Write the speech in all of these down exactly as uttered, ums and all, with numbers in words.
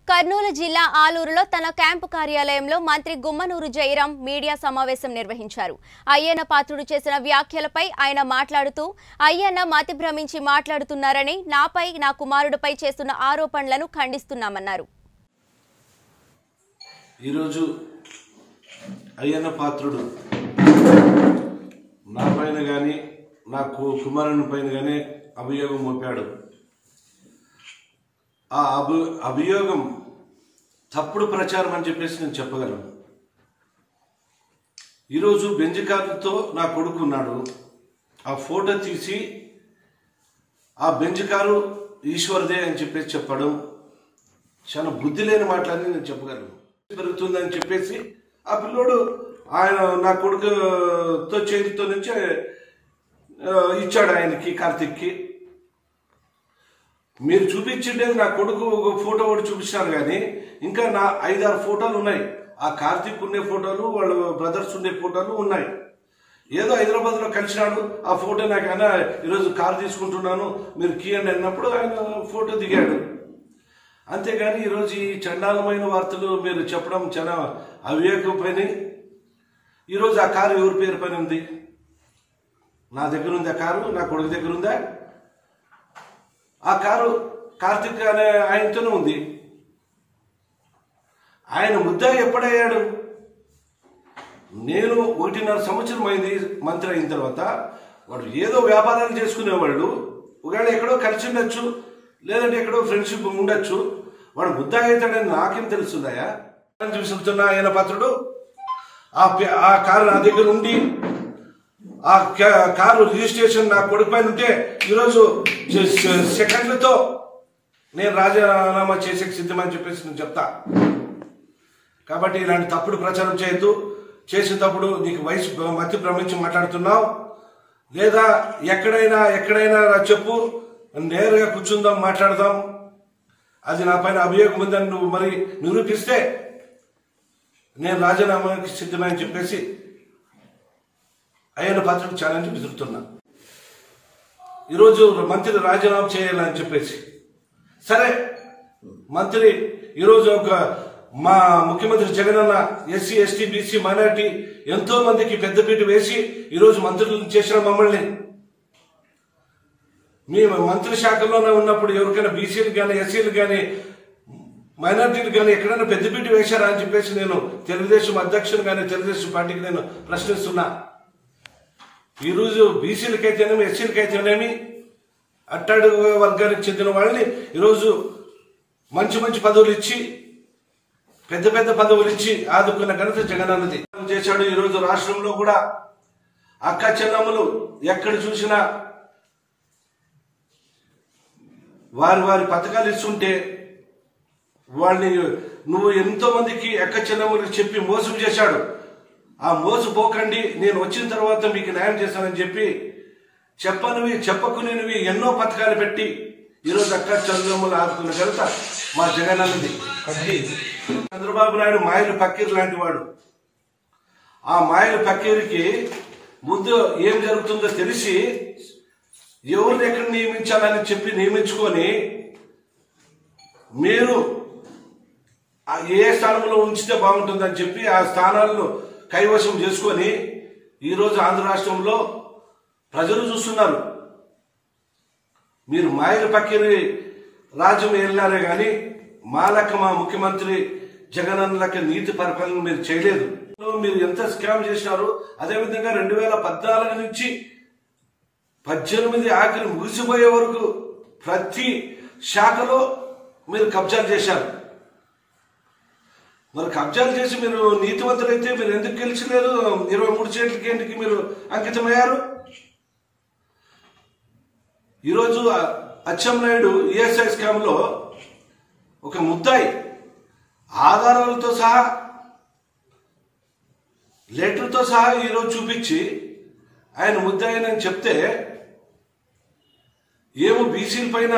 కర్నూలు జిల్లా ఆలూరులో తన క్యాంపు కార్యాలయంలో మంత్రి గుమ్మనూరు జయరాం మీడియా సమావేశం నిర్వహించారు. అయ్యన్న పాత్రుడు చేసిన వ్యాఖ్యలపై ఆయన మాట్లాడుతూ అయ్యన్న మతి భ్రమించి మాట్లాడుతున్నారని, నాపై నా కుమారుడిపై చేస్తున్న ఆరోపణలను ఖండిస్తున్నామన్నారు. ఈరోజు అయ్యన్న పాత్రుడు నా పైన గాని నా కుమారుని పైన గాని అభియోగం మోపాడు. ఆ అభి అభియోగం తప్పుడు ప్రచారం అని చెప్పేసి నేను చెప్పగలను. ఈరోజు బెంజ్ కారుతో నా కొడుకు ఉన్నాడు. ఆ ఫోటో తీసి ఆ బెంజ్ కారు ఈశ్వర్దే అని చెప్పేసి చెప్పడం చాలా బుద్ధి లేని మాటలని నేను చెప్పగలను. పెరుగుతుందని చెప్పేసి ఆ పిల్లోడు ఆయన నా కొడుకుతో చేతితో నుంచి ఇచ్చాడు ఆయనకి, కార్తిక్కి. మీరు చూపించిండేది నా కొడుకు ఒక ఫోటో ఒకటి చూపించారు, కానీ ఇంకా నా ఐదారు ఫోటోలు ఉన్నాయి. ఆ కార్తిక్ ఉండే ఫోటోలు, వాళ్ళ బ్రదర్స్ ఉండే ఫోటోలు ఉన్నాయి. ఏదో హైదరాబాద్లో కలిసినాడు, ఆ ఫోటో నాకు ఆయన ఈరోజు కారు తీసుకుంటున్నాను మీరు కీయండి అన్నప్పుడు ఆయన ఫోటో దిగాడు. అంతేగాని ఈరోజు ఈ చండాలమైన వార్తలు మీరు చెప్పడం చాలా అవివేకం పైన. ఈరోజు ఆ కారు ఎవరి పేరు పైన ఉంది? నా దగ్గర ఉంది ఆ కారు, నా కొడుకు దగ్గర ఉందా? ఆ కారు కార్తిక్ అనే ఆయనతోనే ఉంది. ఆయన ముద్దా ఎప్పుడయ్యాడు? నేను ఒకటిన్నర సంవత్సరం అయింది మంత్రి అయిన తర్వాత. వాడు ఏదో వ్యాపారాలు చేసుకునేవాళ్ళు, ఒకవేళ ఎక్కడో కలిసి ఉండొచ్చు, లేదంటే ఎక్కడో ఫ్రెండ్షిప్ ఉండొచ్చు. వాడు ముద్దా అవుతాడని నాకేం తెలుస్తుందయా? చూస్తున్నా ఆయన పాత్రుడు ఆ కారు నా దగ్గర ఉండి, ఆ కారు రిజిస్ట్రేషన్ నా కొడుకు పైన ఉంటే ఈరోజు సెకండ్లతో నేను రాజీనామా చేసే సిద్ధమని చెప్పేసి నేను చెప్తా. కాబట్టి ఇలాంటి తప్పుడు ప్రచారం చేయొద్దు. చేసేటప్పుడు నీకు వయసు మతి భ్రమించి మాట్లాడుతున్నావు, లేదా ఎక్కడైనా ఎక్కడైనా చెప్పు, నేరుగా కూర్చుందాం, మాట్లాడదాం. అది నా పైన అభియోగం ఉందని నువ్వు మరి నిరూపిస్తే నేను రాజీనామాకి సిద్ధమని చెప్పేసి అయ్యన్న పాత్రకు ఛాలెంజ్ విసురుతున్నా. ఈరోజు మంత్రి రాజీనామా చేయాలని చెప్పేసి, సరే మంత్రి ఈరోజు ఒక మా ముఖ్యమంత్రి Jagananna SC ST BC minority ఎంతో మందికి పెద్దపీట వేసి ఈరోజు మంత్రులను చేసిన మమ్మల్ని, మీ మంత్రి శాఖలోనే ఉన్నప్పుడు ఎవరికైనా బీసీలు కానీ ఎస్సీలు కానీ మైనార్టీలు కానీ ఎక్కడైనా పెద్దపీట వేశారా అని చెప్పేసి నేను తెలుగుదేశం అధ్యక్షుడు కానీ తెలుగుదేశం పార్టీకి నేను ప్రశ్నిస్తున్నా. ఈరోజు బీసీలకైతేనేమి ఎస్సీలకైతేనేమి అట్టాడు వర్గానికి చెందిన వాళ్ళని ఈరోజు మంచి మంచి పదవులు ఇచ్చి, పెద్ద పెద్ద పదవులు ఇచ్చి ఆదుకున్న ఘనత జగనన్నది చేశాడు. ఈరోజు రాష్ట్రంలో కూడా అక్క చెల్లమ్మలు ఎక్కడ చూసినా వారి వారి పథకాలు ఇస్తుంటే వాళ్ళని నువ్వు ఎంతో మందికి అక్క చెల్లమ్మలకు చెప్పి మోసం చేశాడు. ఆ మోసపోకండి, నేను వచ్చిన తర్వాత మీకు న్యాయం చేశానని చెప్పి చెప్పనివి చెప్పకునేవి ఎన్నో పథకాలు పెట్టి ఈరోజు అక్క చంద్రమ్మలు ఆదుకున్న ఘనత మా జగనన్నది. చంద్రబాబు నాయుడు మాయలు పక్కీరు లాంటి వాడు. ఆ మాయలు పక్కీరికి ముందు ఏం జరుగుతుందో తెలిసి ఎవరిని ఎక్కడ నియమించాలని చెప్పి నియమించుకొని మీరు ఏ స్థానంలో ఉంచితే బాగుంటుందని చెప్పి ఆ స్థానాలను కైవశం చేసుకొని ఈరోజు ఆంధ్ర రాష్ట్రంలో ప్రజలు చూస్తున్నారు. మీరు మాయల పక్కీరి రాజ్యం వెళ్ళినారే కానీ మా లెక్క మా ముఖ్యమంత్రి జగనన్న లెక్క నీతి పరిపాలన మీరు చేయలేదు. మీరు ఎంత స్కామ్ చేసినారు. అదేవిధంగా రెండు వేల పద్నాలుగు నుంచి పద్దెనిమిది ఆఖరి ముగిసిపోయే వరకు ప్రతి శాఖలో మీరు కబ్జాలు చేశారు. మరి కబ్జాలు చేసి మీరు నీతివంతులైతే మీరు ఎందుకు గెలిచలేరు? ఇరవై మూడు సీట్లకి ఎందుకు మీరు అంకితమయ్యారు? ఈరోజు అచ్చెన్నాయుడు ఈఎస్ఐ స్కామ్ లో ఒక ముద్దాయి ఆధారాలతో సహా లెటర్తో సహా ఈరోజు చూపించి ఆయన ముద్దాయినని చెప్తే ఏమో బీసీల పైన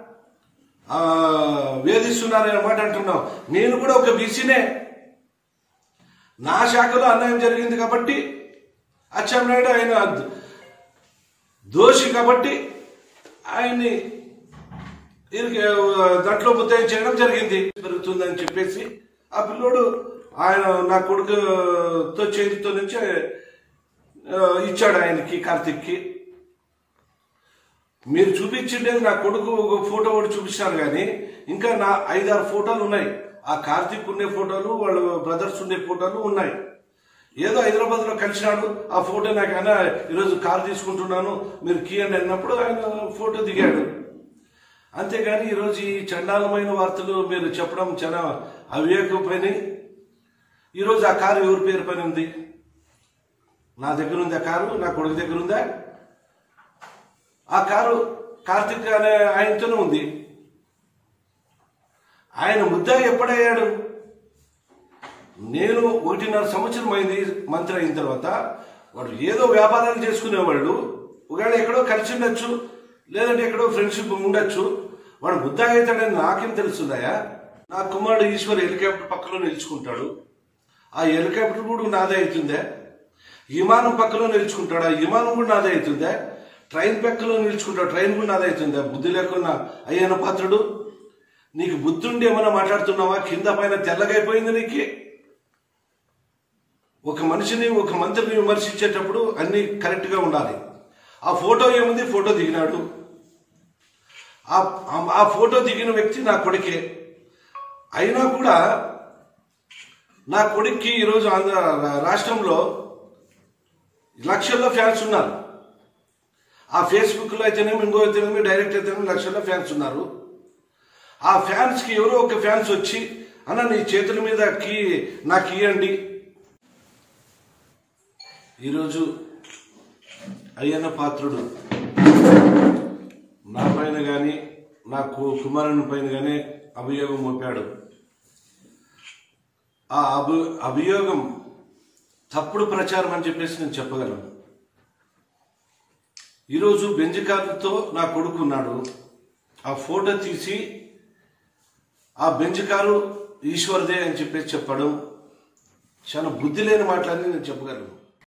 వేధిస్తున్నారనే మాట అంటున్నావు. నేను కూడా ఒక బీసీనే. నా శాఖలో అన్యాయం జరిగింది కాబట్టి అచ్చెన్నాయుడు ఆయన దోషి కాబట్టి ఆయన్ని దీనికి దాంట్లో ముద్దాయి చేయడం జరిగింది పెరుగుతుందని చెప్పేసి ఆ పిల్లోడు ఆయన నా కొడుకుతో చేతితో నుంచి ఇచ్చాడు ఆయనకి, కార్తిక్కి. మీరు చూపించిండేది నా కొడుకు ఒక ఫోటో ఒకటి చూపించారు, కానీ ఇంకా నా ఐదారు ఫోటోలు ఉన్నాయి. ఆ కార్తిక్ ఉండే ఫోటోలు, వాళ్ళ బ్రదర్స్ ఉండే ఫోటోలు ఉన్నాయి. ఏదో హైదరాబాద్ లో కలిసినాడు, ఆ ఫోటో నాకు ఆయన ఈరోజు కారు తీసుకుంటున్నాను మీరు కీయండి అన్నప్పుడు ఆయన ఫోటో దిగాడు. అంతేగాని ఈరోజు ఈ చండాలమైన వార్తలు మీరు చెప్పడం చాలా అవివేకం పైన. ఈరోజు ఆ కారు ఎవరి పేరు పైన ఉంది? నా దగ్గర ఉంది ఆ కారు, నా కొడుకు దగ్గర ఉందా? ఆ కారు కార్తిక్ అనే ఆయనతోనే ఉంది. ఆయన ముద్దాయి ఎప్పుడయ్యాడు? నేను ఒకటిన్నర సంవత్సరం అయింది మంత్రి అయిన తర్వాత. వాడు ఏదో వ్యాపారాలు చేసుకునేవాళ్ళు, ఒకవేళ ఎక్కడో కలిసి ఉండొచ్చు, లేదంటే ఎక్కడో ఫ్రెండ్షిప్ ఉండొచ్చు. వాడు ముద్దాయి అవుతాడని నాకేం తెలుస్తుందయా? నా కుమారుడు ఈశ్వర్ హెలికాప్టర్ పక్కలో నిలుచుకుంటాడు, ఆ హెలికాప్టర్ కూడా నాదే అవుతుందే. విమానం పక్కలో నిలుచుకుంటాడు, ఆ విమానం కూడా నాదే అవుతుందే. ట్రైన్ పక్కలో నిలుచుకుంటాడు, ట్రైన్ కూడా నాదే అవుతుందే. బుద్ధి లేకున్నా అయ్యన పాత్రుడు, నీకు బుద్ధి ఉండి ఏమన్నా మాట్లాడుతున్నావా? కింద పైన తెల్లగైపోయింది నీకు. ఒక మనిషిని, ఒక మంత్రిని విమర్శించేటప్పుడు అన్ని కరెక్ట్ గా ఉండాలి. ఆ ఫోటో ఏముంది? ఫోటో దిగినాడు. ఆ ఫోటో దిగిన వ్యక్తి నా కొడుకే. అయినా కూడా నా కొడుక్కి ఈరోజు ఆంధ్ర రాష్ట్రంలో లక్షల్లో ఫ్యాన్స్ ఉన్నారు. ఆ ఫేస్బుక్ లో అయితేనేమి, ఇంకో అయితేనేమి, డైరెక్ట్ అయితేనేమి లక్షల్లో ఫ్యాన్స్ ఉన్నారు. ఆ ఫ్యాన్స్ కి ఎవరో ఒక ఫ్యాన్స్ వచ్చి అన్న నీ చేతుల మీద కీ నాకు ఇయ్యండి. ఈరోజు అయ్యన్న పాత్రుడు నా పైన కానీ నా కుమారుని పైన కానీ అభియోగం మోపాడు. ఆ అభి అభియోగం తప్పుడు ప్రచారం అని చెప్పేసి నేను చెప్పగలను. ఈరోజు బెంజ్ కారుతో నా కొడుకు ఉన్నాడు. ఆ ఫోటో తీసి ఆ బెంజ్ కారు ఈశ్వర్దే అని చెప్పేసి చెప్పడం చాలా బుద్ధి లేని మాటలని నేను చెప్పగలను.